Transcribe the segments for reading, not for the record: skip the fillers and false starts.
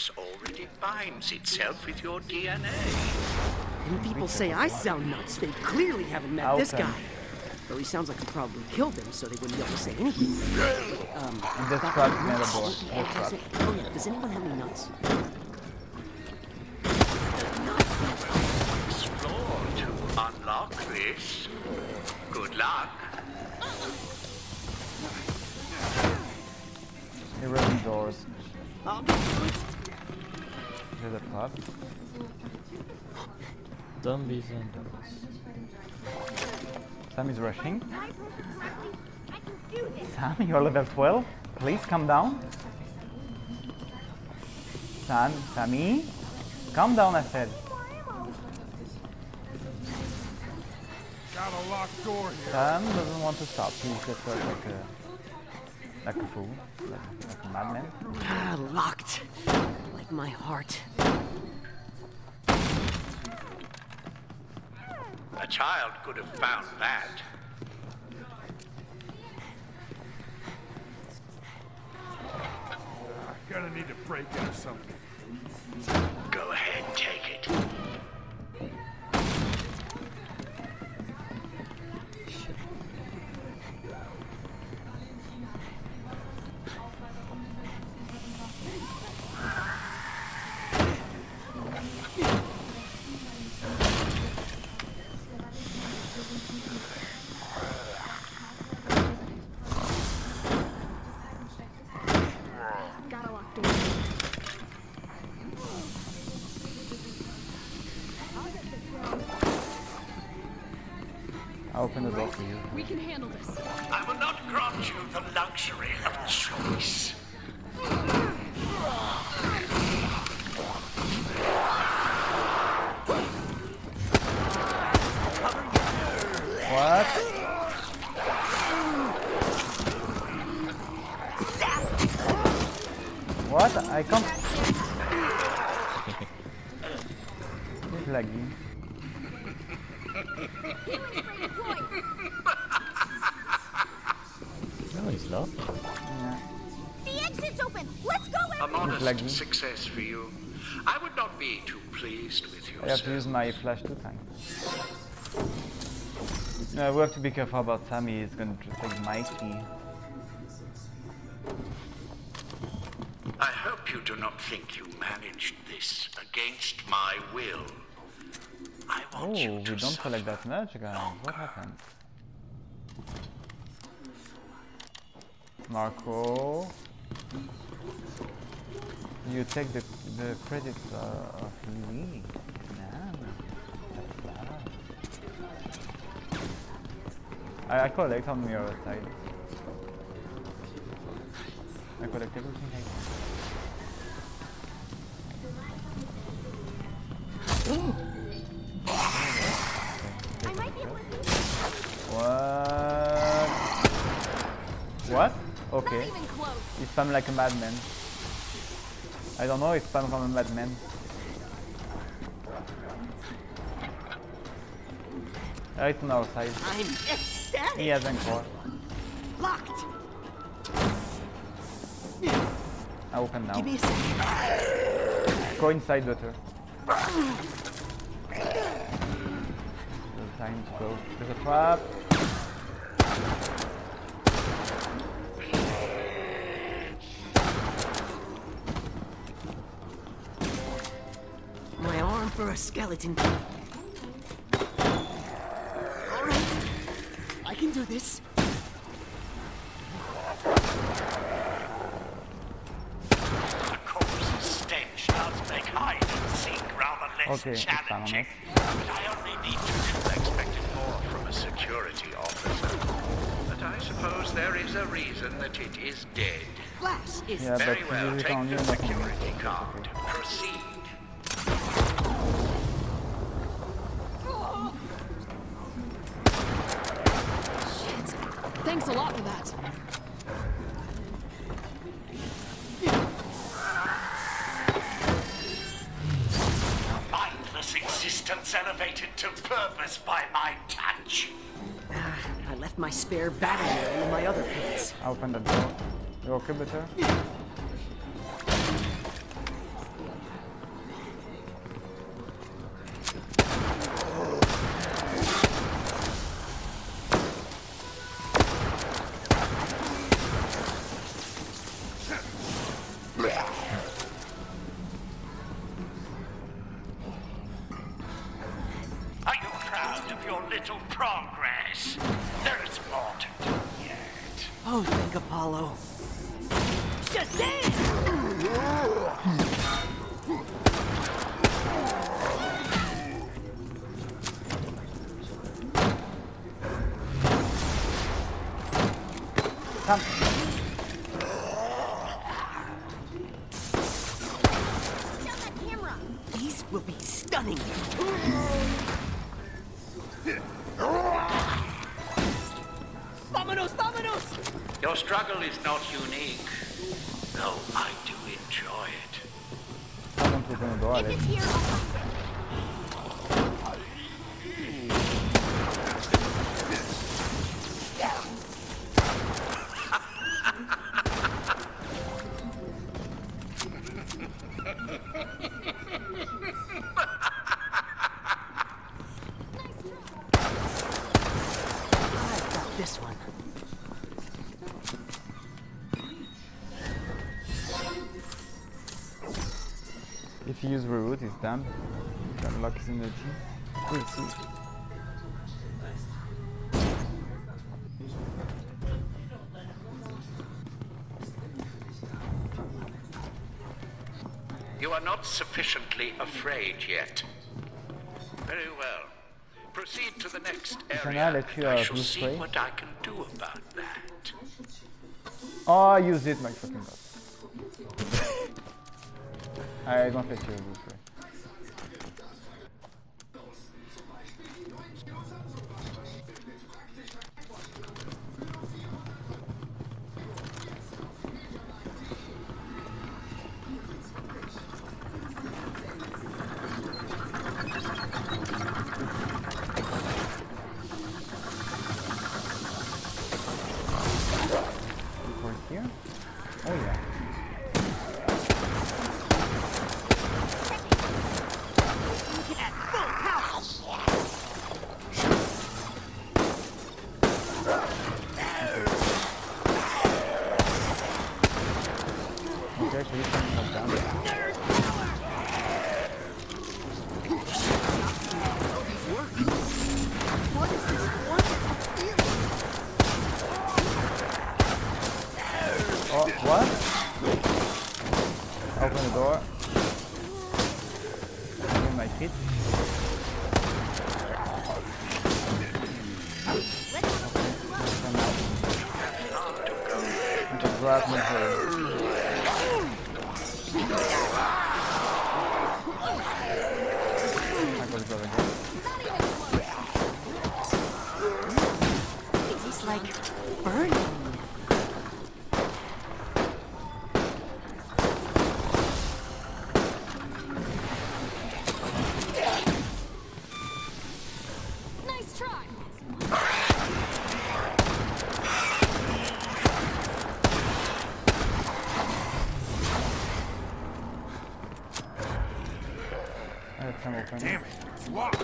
virus already binds itself with your DNA. And people say I sound nuts. They clearly haven't met this guy. Though he sounds like he probably killed them, so they wouldn't be able to say anything. This trap is made of board. Oh yeah, does anyone have any nuts? Explore to unlock this. Good luck. Eroding doors. I'll get through it. There's a trap. Zombies and dogs. Sam is rushing. Sam, you're level 12. Please come down. Sammy, calm down, I said. Got a locked door here. Sam doesn't want to stop. He's just like a fool, like a madman. Ah, locked. Like my heart. A child could have found that. Gonna need to break in or something. Go ahead, take it. I'll open the door for you. We can handle this. I will not grant you the luxury of choice. What? What? I can't. It's laggy. No, he's not. Yeah. The exit's open. Let's go. A laggy. modest success for you. I would not be too pleased with I have to use yourself. my flash 2 times. We have to be careful about Sammy. He's going to take my key. I hope you do not think you managed this against my will. I Oh, want we you to don't collect suffer. that much, guys. What happened? Marco, you take the credit of Louis. Nah, that's bad. I collect on your side. I collect everything I can. I might be able to do What? What? Okay. Not even close. He spam like a madman. I don't know, he spam from a madman. Right on our side. I'm ecstatic. He has encore. Locked. I open now. Give me a second. Go inside, daughter. Time to go. There's a trap. My arm for a skeleton. Alright. I can do this. The corpse's stench does make hide and seek rather less Okay, it's challenging. fine, But I only need to expected more from a security officer. But I suppose there is a reason that it is dead. Glass is Yeah, Very but well, you take can't the use nothing. security card. Proceed. Thanks a lot for that. Mindless existence elevated to purpose by my touch. I left my spare battery there in my other pants. I open the door. You okay, better? Oh, thank Apollo. Shazam! Come. Down that camera. These will be stunning. Vámonos, vámonos! Your struggle is not unique, though I do enjoy it. Tá não tô dando dó, If né? it's here, I'll find it. I've got this one. If you use the root, it's done. Got luck is in the team. We'll see. You are not sufficiently afraid yet. Very well. Proceed to the next area, let you, and I shall blue see spray. what I can do about that. Oh, use it, my fucking god. I don't let you use it. Here? Oh yeah. Okay, so you can come down. What is this wonderful feeling? Oh, what? Open the door. In my feet. Come out. I can grab my head. I got it over here. It's like burning. Nice try. Come open. Damn it, it's locked.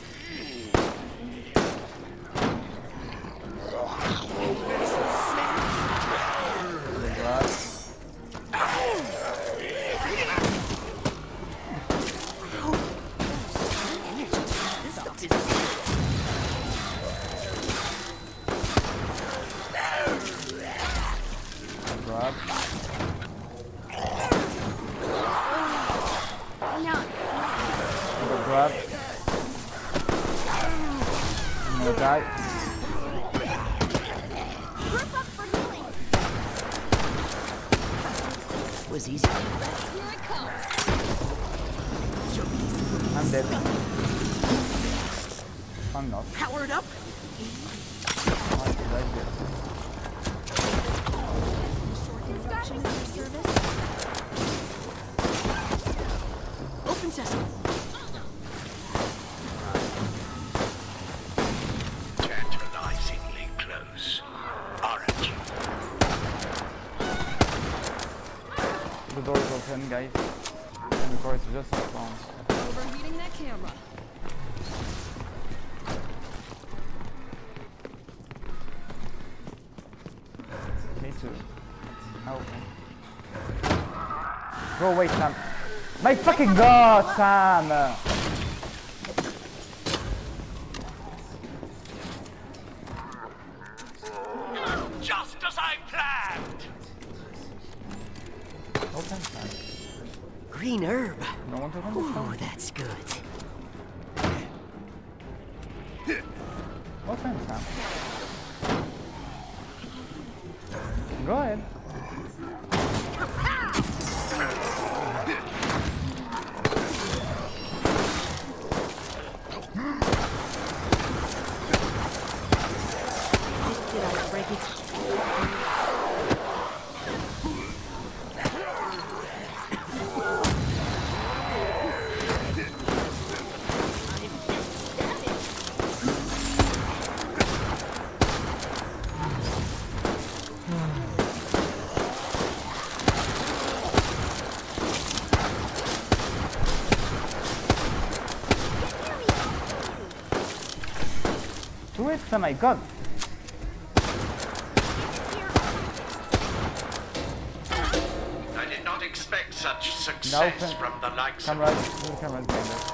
The glass. This stuff is Grab. No. Grab. No die. Group up for healing. was easy. Here it comes. I'm dead. I'm not. Powered up. I like this. Instructions for service. Open sesame. Tantalizingly close, aren't you? The door is open, guys. And the door is just a spawn. Overheating that camera. Me too. Ow. Go away, Sam. My fucking god, Sam! Just as I What time? Green herb. No one to run Ooh, this that's good. What time, Sam? Go ahead. Did I break it? Do it, oh my god! I did not expect such No, success from the likes of... Cameras, little cameras behind us.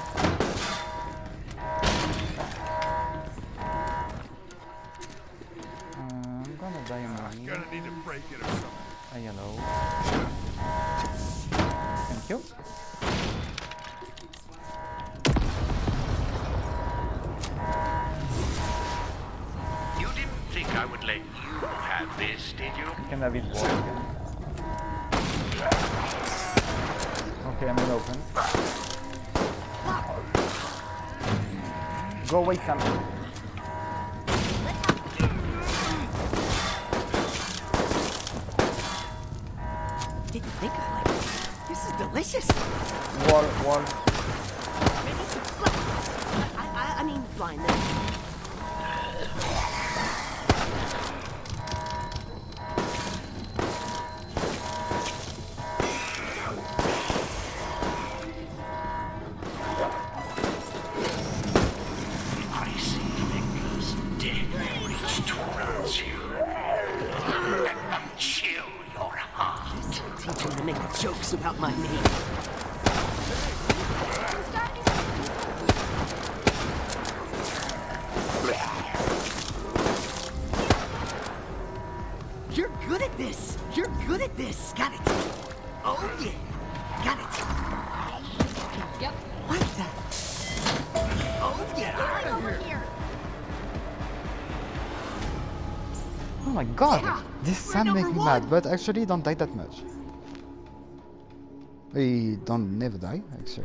I'm gonna die on my Gonna need to break it or something. a yellow. Thank you. You didn't think I would let you have this, did you? You can have it walk again. Okay, I'm gonna open. Go away, Sam. Didn't think I liked it. This is delicious. Wall. I mean, blind. Icy fingers, dead reach towards you. Let them chill your heart. Teach him to make jokes about my name. You're good at this. You're good at this. Got it. Oh yeah. Got it. Yep. What the? Oh yeah. Over here. Oh my god! Yeah, This we're Sam number makes me one. mad, but actually don't die that much. We don't never die, actually.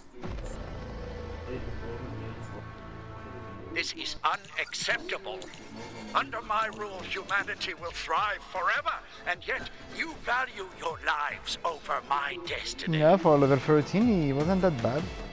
This is unacceptable. Under my rule, humanity will thrive forever, and yet you value your lives over my destiny. Yeah, for level 13 he wasn't that bad.